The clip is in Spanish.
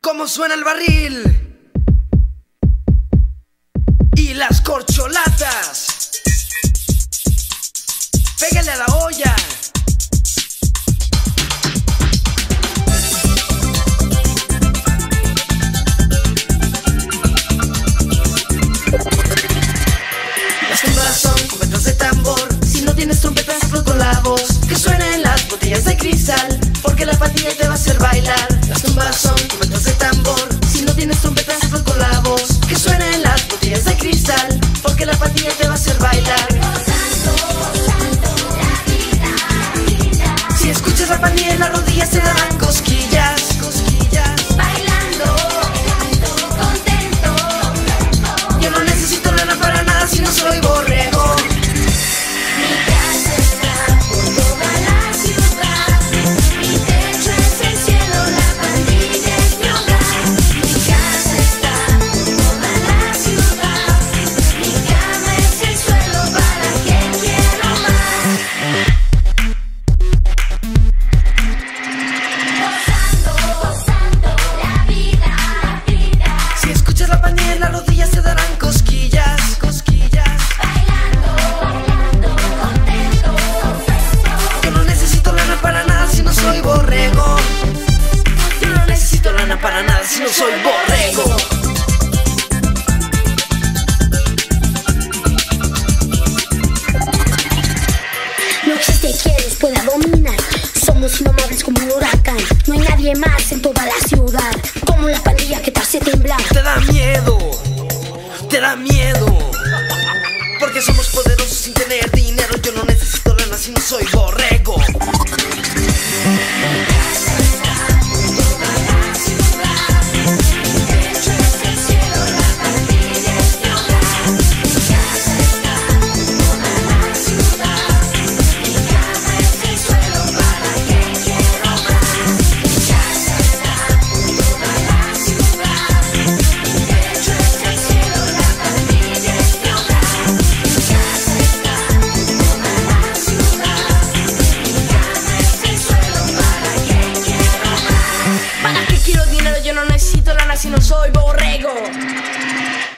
Cómo suena el barril y las corcholatas. Pégale a la olla. Las tumbas son cubiertas de tambor. Si no tienes trompetas, hazlo con la voz. Que suenen las botellas de cristal, porque la pandilla te va a hacer bailar. Las tumbas son cubiertas de tambor. Si no tienes trompetas, hazlo con la voz. Que suenen las botellas de cristal, porque la pandilla te va a hacer bailar. Si escuchas la pandilla en las rodillas te darán cosquillas, cosquillas. Bailando, contento. Yo no necesito lana para nada si no soy borrego. Mi casa está por toda la ciudad. Mi techo es el cielo, la pandilla es mi hogar. Mi casa está por toda la ciudad. Mi cama es el suelo para quien quiero más. Gozando la vida. Si escuchas la pandilla en las rodillas te darán cosquillas, cosquillas. Bailando, contento. Yo no necesito lana para nada si no soy borrego. Yo no necesito lana para nada si no soy borrego. No existe quien nos pueda dominar. Somos indomables como un huracán. No hay nadie más en toda la ciudad como la pandilla que te hace temblar. Te da miedo, te da miedo, porque somos poderosos sin tener dinero. Yo no necesito lana si no soy borrego. ¿Para qué quiero dinero? Yo no necesito lana si no soy borrego.